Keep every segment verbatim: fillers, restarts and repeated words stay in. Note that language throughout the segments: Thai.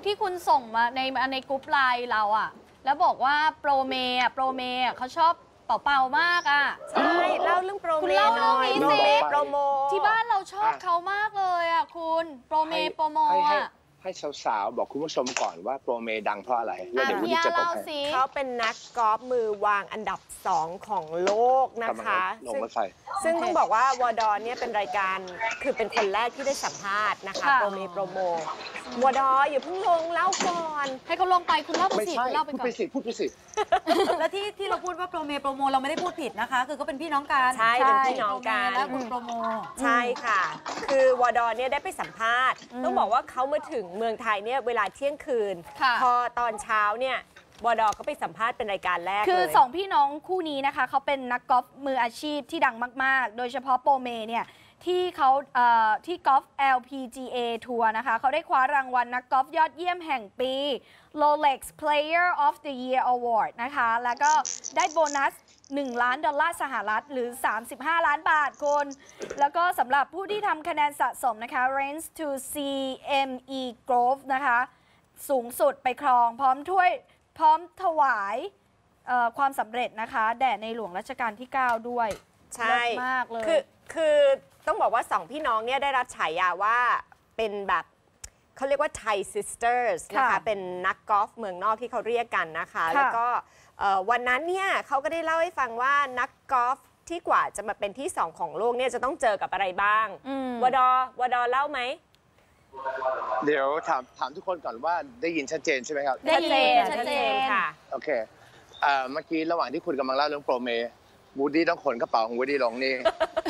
ที่คุณส่งมาในในกรุ๊ปไลน์เราอะแล้วบอกว่าโปรเมย์อะโปรเมย์เขาชอบเป่าเป่ามากอะใช่เล่าเรื่องโปรเมย์คุณเล่าเรื่องนี้สิโปรโมที่บ้านเราชอบเขามากเลยอะคุณโปรเมย์โปรโมอะให้สาวๆบอกคุณผู้ชมก่อนว่าโปรเมดังเพราะอะไรแล้วเดี๋ยววุฒิจะตอบให้เขาเป็นนักกอล์ฟมือวางอันดับสองของโลกนะคะลงรถไฟซึ่งต้องบอกว่าวอดอนเนี่ยเป็นรายการคือเป็นคนแรกที่ได้สัมภาษณ์นะคะโปรเมโปรโมวอดออย่าเพิ่งลงเล่าก่อนให้เขาลงไปคุณเล่าไปสิคุณเล่าไปก่อนพูดไปสิพูดไปสิแล้วที่ที่เราพูดว่าโปรเมโปรโมเราไม่ได้พูดผิดนะคะคือก็เป็นพี่น้องกันใช่เป็นพี่น้องกันแล้วคุณโปรโมใช่ค่ะคือวอดอนเนี่ยได้ไปสัมภาษณ์ต้องบอกว่าเขามาถึงเมืองไทยเนี่ยเวลาเที่ยงคืนพอตอนเช้าเนี่ยวอดอก็ไปสัมภาษณ์เป็นรายการแรกเลยคือสองพี่น้องคู่นี้นะคะเขาเป็นนักกอล์ฟมืออาชีพที่ดังมากๆโดยเฉพาะโปรเมเนี่ยที่เขาที่กอล์ฟ แอล พี จี เอ ทัวร์นะคะเขาได้คว้ารางวัลนักกอล์ฟยอดเยี่ยมแห่งปี Rolex Player of the Year Award นะคะแล้วก็ได้โบนัสหนึ่งล้านดอลลาร์สหรัฐหรือสามสิบห้าล้านบาทคนแล้วก็สำหรับผู้ที่ทำคะแนนสะสมนะคะ Range to ซี เอ็ม อี Grove นะคะสูงสุดไปครองพร้อมถ้วยพร้อมถวายความสำเร็จนะคะแด่ในหลวงรัชกาลที่เก้าด้วยใช่มากเลยคือคือต้องบอกว่าสองพี่น้องเนี่ยได้รับฉายาว่าเป็นแบบเขาเรียกว่า Thai Sisters นะคะเป็นนักกอล์ฟเมืองนอกที่เขาเรียกกันนะคะแล้วก็วันนั้นเนี่ยเขาก็ได้เล่าให้ฟังว่านักกอล์ฟที่กว่าจะมาเป็นที่สองของโลกเนี่ยจะต้องเจอกับอะไรบ้างวดอวดอเล่าไหมเดี๋ยวถามถามทุกคนก่อนว่าได้ยินชัดเจนใช่ไหมครับได้ยินชัดเจนค่ะโอเคเมื่อกี้ระหว่างที่คุณกำลังเล่าเรื่องโปรเมวูดดี้ต้องขนกระเป๋าของวูดดี้ลงนี่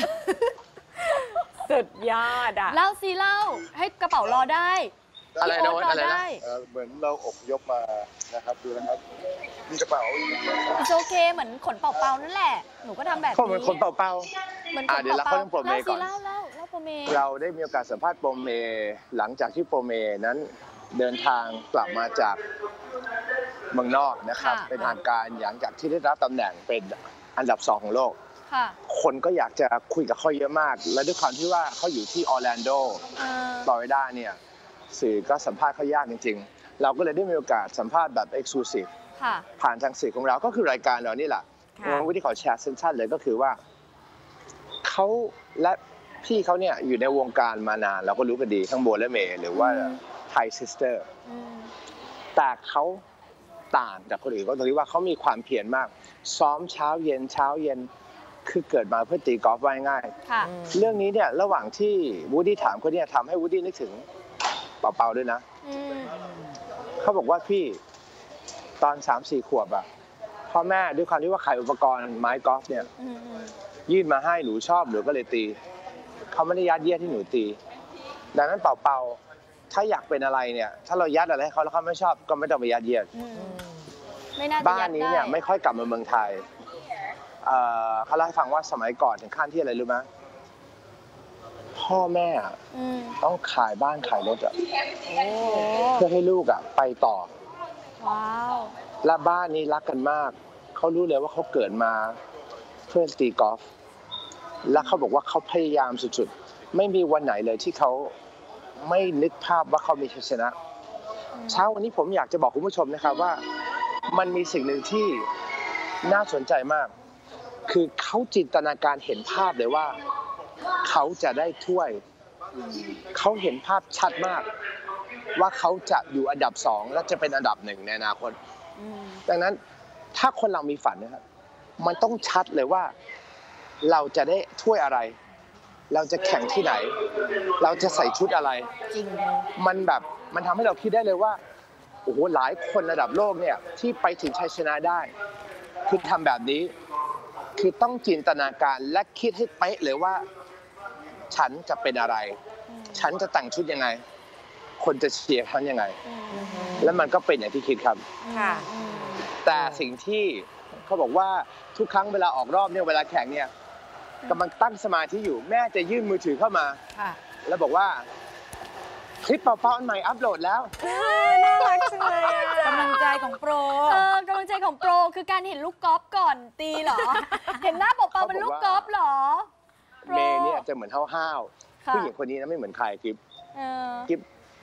สุดยอดอ่ะเล่าสิเล่าให้กระเป๋ารอได้อะไรนะอะไรนะเหมือนเราอบยกมานะครับดูนะครับมีกระเป๋าโอเคเหมือนขนเป่าๆนั่นแหละหนูก็ทำแบบนี้เหมือนขนเป่าๆเหมือนขนเป่าๆเล่าสิเล่าเล่าเล่าโปรเมเราได้มีโอกาสสัมภาษณ์โปรเมหลังจากที่โปรเมนั้นเดินทางกลับมาจากเมืองนอกนะครับเป็นทางการหลังจากที่ได้รับตำแหน่งเป็นอันดับสองของโลกคนก็อยากจะคุยกับเขาเยอะมากและด้วยความที่ว่าเขาอยู่ที่ออร์แลนโดฟลอริดาเนี่ยสื่อก็สัมภาษณ์เขายากจริงๆเราก็เลยได้มีโอกาสสัมภาษณ์แบบเอ็กซ์คลูซีฟผ่านทางสื่อของเราก็คือรายการเรานี่แหละวันที่เขาแชร์สั้นๆเลยก็คือว่าเขาและพี่เขาเนี่ยอยู่ในวงการมานานเราก็รู้กันดีทั้งโบและเมย์หรือว่าไทยซิสเตอร์แต่เขาต่างจากคนอื่นก็ตรงที่ว่าเขามีความเพียรมากซ้อมเช้าเย็นเช้าเย็นคือเกิดมาเพื่อตีกอล์ฟไว้ง่ายเรื่องนี้เนี่ยระหว่างที่วูดดี้ถามเขาเนี่ยทำให้วูดดี้นึกถึงเป่าๆด้วยนะเขาบอกว่าพี่ตอนสามสี่ขวบอะพ่อแม่ด้วยความที่ว่าขายอุปกรณ์ไม้กอล์ฟเนี่ยยื่นมาให้หนูชอบหนูก็เลยตีเขาไม่ได้ยัดเยียดที่หนูตีดังนั้นเป่าๆถ้าอยากเป็นอะไรเนี่ยถ้าเรายัดอะไรให้เขาแล้วเขาไม่ชอบก็ไม่ต้องไปยัดเยียดบ้านนี้เนี่ยไม่ค่อยกลับมาเมืองไทยเขาเล่าให้ฟังว่าสมัยก่อนถึงขั้นที่อะไรรู้ไหมพ่อแม่ต้องขายบ้านขายรถอะเพื่อให้ลูกอะไปต่อว้าวและบ้านนี้รักกันมากเขารู้เลยว่าเขาเกิดมาเพื่อตีกอล์ฟและเขาบอกว่าเขาพยายามสุดๆไม่มีวันไหนเลยที่เขาไม่นึกภาพว่าเขามีชัยชนะเช้าวันนี้ผมอยากจะบอกคุณผู้ชมนะครับว่ามันมีสิ่งหนึ่งที่น่าสนใจมากคือเขาจินตนาการเห็นภาพเลยว่าเขาจะได้ถ้วยเขาเห็นภาพชัดมากว่าเขาจะอยู่อันดับสองและจะเป็นอันดับหนึ่งในอนาคตดังนั้นถ้าคนเรามีฝันนะครับมันต้องชัดเลยว่าเราจะได้ถ้วยอะไรเราจะแข่งที่ไหนเราจะใส่ชุดอะไรจริงมันแบบมันทำให้เราคิดได้เลยว่าโอ้โหหลายคนระดับโลกเนี่ยที่ไปถึงชัยชนะได้คือทำแบบนี้คือต้องจินตนาการและคิดให้เป๊ะเลยว่าฉันจะเป็นอะไรฉันจะแต่งชุดยังไงคนจะเชียร์ฉันยังไงแล้วมันก็เป็นอย่างที่คิดครับแต่สิ่งที่เขาบอกว่าทุกครั้งเวลาออกรอบเนี่ยเวลาแข่งเนี่ยกำลังตั้งสมาธิอยู่แม่จะยื่นมือถือเข้ามาแล้วบอกว่าคลิปเป่าๆอันใหม่อัปโหลดแล้วน่ารักจังเลยกำลังใจของโปรเออกำลังใจของโปรคือการเห็นลูกกอล์ฟก่อนตีเหรอเห็นหน้าเป่าๆเป็นลูกกอล์ฟเหรอเมย์เนี่ยจะเหมือนห้าวๆผู้หญิงคนนี้นะไม่เหมือนใครกิ๊บกิ๊บท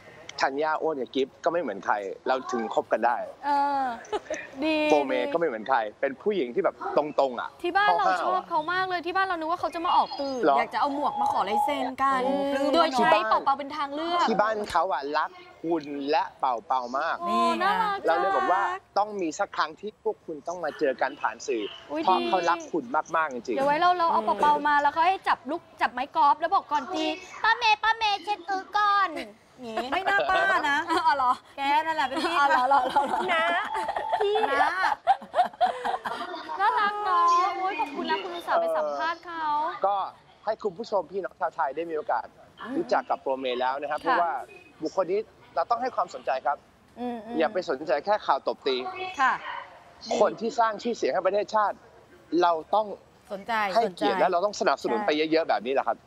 ธัญญาอ้วนกับกิฟก็ไม่เหมือนใคร เราถึงคบกันได้เออดีโปรเมก็ไม่เหมือนใคร เป็นผู้หญิงที่แบบตรงๆอ่ะที่บ้านเราห้วๆชอบอะเขามากเลยที่บ้านเรานึกว่าเขาจะมาออกตื่นหรออยากจะเอาหมวกมาขอลายเซ็นกันโอ้ปลื้มโดยเนอะใช้เป่าเปาเป็นทางเลือกที่บ้านเขาอ่ะรักคุณและเป่าเป่ามากโอ้น่ารักเราเลยบอกว่าจังต้องมีสักครั้งที่พวกคุณต้องมาเจอกันผ่านสื่ออย เพราะดีเขารักคุณมากๆจริงเดี๋ยวไว้เราเราเอาเป่าเปามาแล้วเขาให้จับลูกจับไม้กอล์ฟแล้วบอกก่อนตีป้าเมย์ป้าเมย์เช็ดอื้อก่อนอย่างงี้ไม่น่าป้านะอ๋อเหรอแกนั่นแหละเป็นพี่อ๋อเหรอเหรอเหรอเหรอนะพี่นะน่ารักเนาะโอ้ยขอบคุณนะคุณอุตส่าห์ไปสัมภาษณ์เขาๆ ก็ให้คุณผู้ชมพี่น้องชาวไทยได้มีโอกาสรู้จักกับโปรเมแล้วนะครับ เพราะว่าบุคคลนี้เราต้องให้ความสนใจครับอืมมอย่าไปสนใจแค่ข่าวตบตีค่ะคนที่สร้างชื่อเสียงให้ประเทศชาติ เราต้องสนใจให้สนใจเกียรติและเราต้องสนับสนุนไปเยอะๆแบบนี้แหละครับ